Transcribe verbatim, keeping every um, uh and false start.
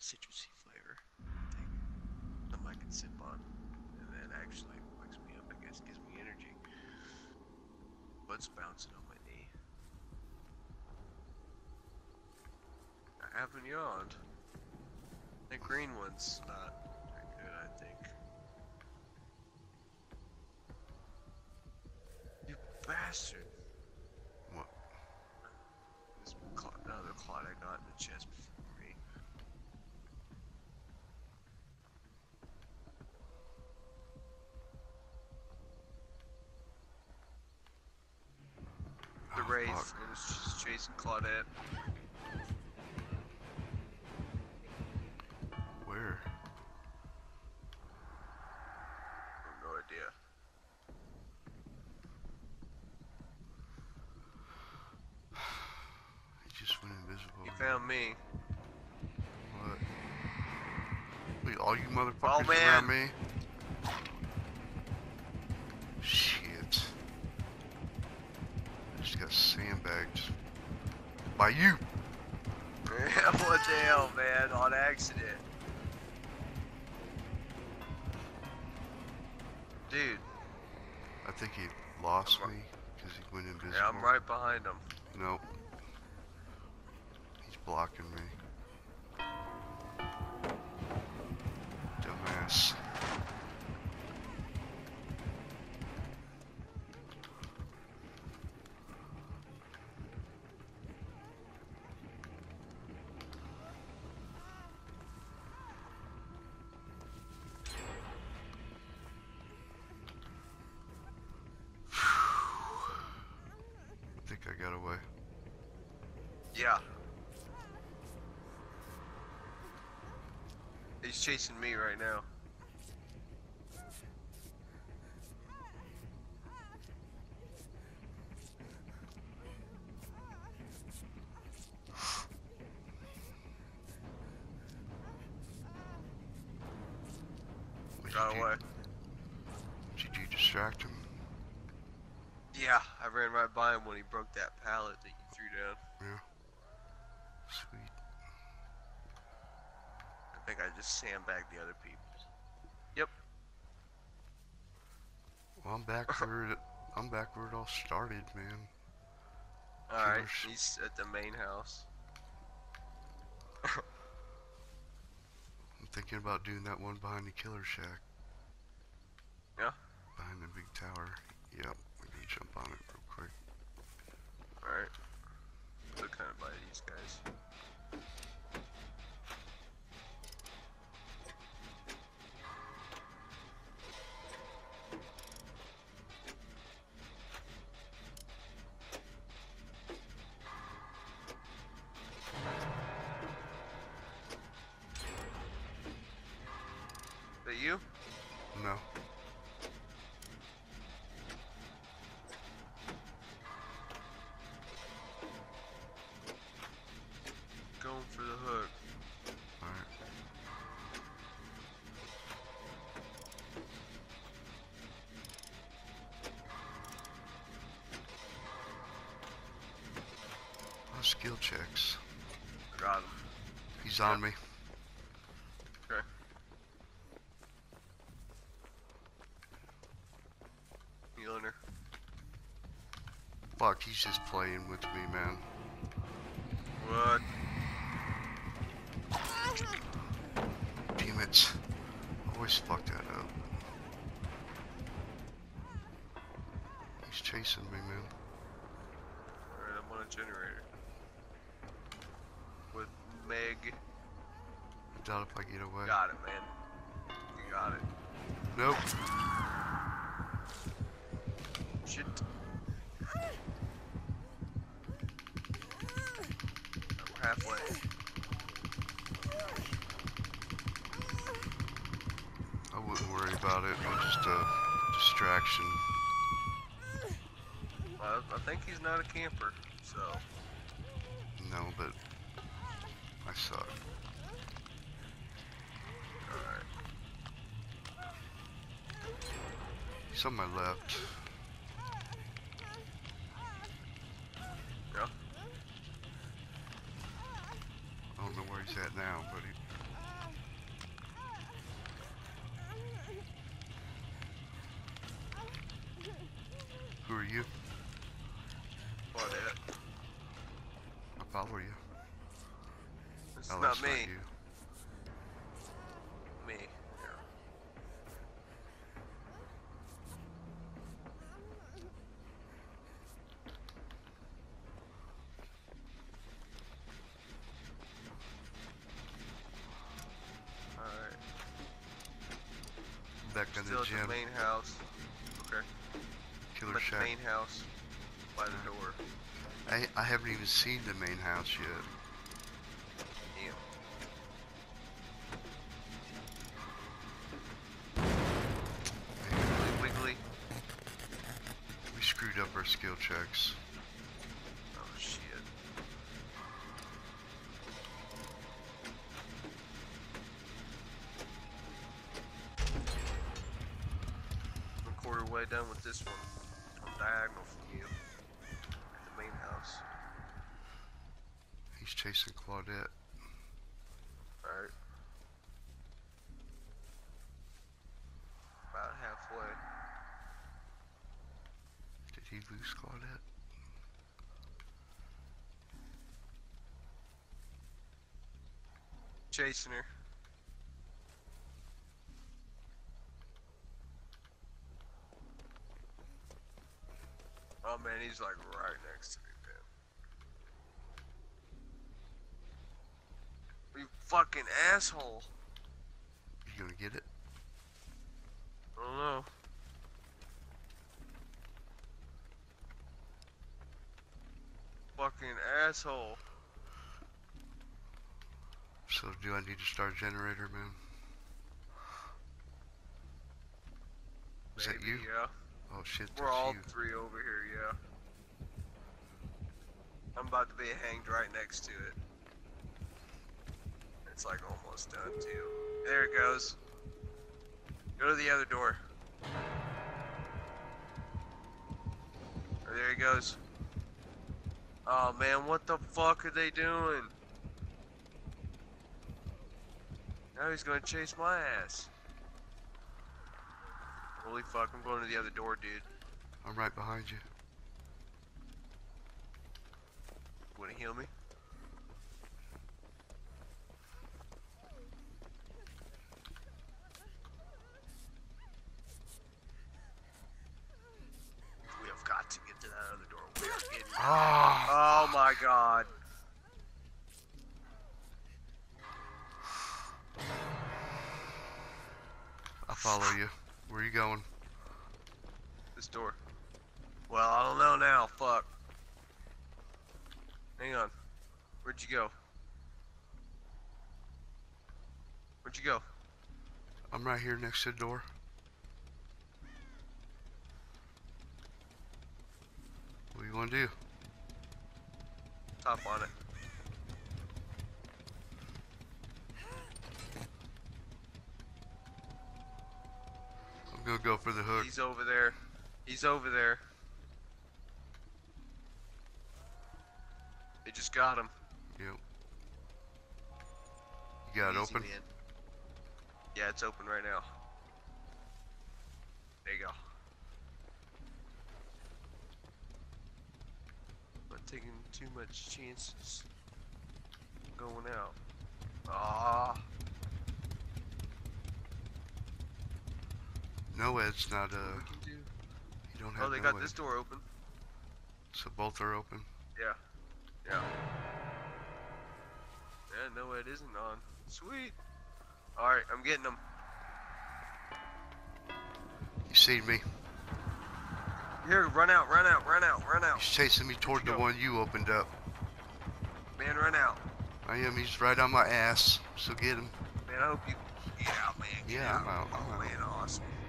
citrusy flavor. Take something I can sip on, and then actually wakes me up. I guess gives me energy. Blood's bouncing on my knee. I haven't yawned. The green one's not very good, I think. You bastard! What? This clot, another clot I got in the chest before me. The Oh, Wraith, fuck. and it's just chasing Claudette. Where? I have no idea. He just went invisible. He again. found me. What? Wait, all you motherfuckers Oh, man. around me? Shit. I just got sandbagged. By you! What the hell, man? On accident. Dude. I think he lost I'm me because he went invisible. Yeah, I'm right behind him. Nope. He's blocking me. Dumbass. I think I got away. Yeah. He's chasing me right now. What'd Got you away. do? Did you distract him? Yeah, I ran right by him when he broke that pallet that you threw down. Yeah. Sweet. I think I just sandbagged the other people. Yep. Well, I'm back where it, I'm back where it all started, man. Alright, Killers. he's at the main house. I'm thinking about doing that one behind the killer shack. Yeah? Behind the big tower. Yep. We're gonna jump on it real quick. Alright. Look kind of by these guys. Is that you? No. Going for the hook. Alright. Oh, skill checks. Got him. He's on me. Okay. Healing her. Fuck, he's just playing with me, man. What? Damn it. Always fuck that up. He's chasing me, man. Alright, I'm on a generator. With Meg. I doubt if I get away. Got it, man. You got it. Nope. Shit. We're halfway. I wouldn't worry about it. I'm just a distraction. Well, I think he's not a camper, so. No, but I suck. Alright. He's on my left. Yeah. I don't know where he's at now, but he Not me. not you. Me. Here. Alright. Back in Still the at gym. the main house. Okay. Killer I'm at the shack. main house. By the door. I, I haven't even seen the main house yet. Damn. Wiggly wiggly. We screwed up our skill checks. Oh shit. I'm a quarter way done with this one. I'm diagonal from you. At the main house. He's chasing Claudette. Alright. About halfway. Did he lose Claudette? Chasing her. Oh man, he's like right next to me, man. You fucking asshole. You gonna get it? I don't know. Fucking asshole. So do I need to start a generator, man? Is that Maybe, you? yeah. Oh shit, We're that's all you. three over here, yeah. I'm about to be hanged right next to it. It's like almost done too. There it goes. Go to the other door. Oh, there he goes. Oh man, what the fuck are they doing? Now he's gonna chase my ass. Holy fuck, I'm going to the other door, dude. I'm right behind you. Wanna heal me? We have got to get to that other door. We are getting. Ah! Oh my god. I'll follow you. Where are you going? This door. Well, I don't know now. Fuck. Hang on. Where'd you go? Where'd you go? I'm right here next to the door. What do you want to do? Top on it. I'm gonna go for the hook. He's over there. He's over there. They just got him. Yep. You got it Easy, open? man. Yeah, it's open right now. There you go. Not taking too much chances going out. Ah. No, Ed's not, uh, What we can do? you don't have Oh, they no got Ed. this door open. So both are open. Yeah. Yeah. Yeah, no, it isn't on. Sweet. Alright, I'm getting them. You seen me. Here, run out, run out, run out, run out. He's chasing me toward you the go? one you opened up. Man, run out. I am, he's right on my ass. So get him. Man, I hope you get out, man. Get Yeah, I'm out, I'm Oh, out. man, awesome.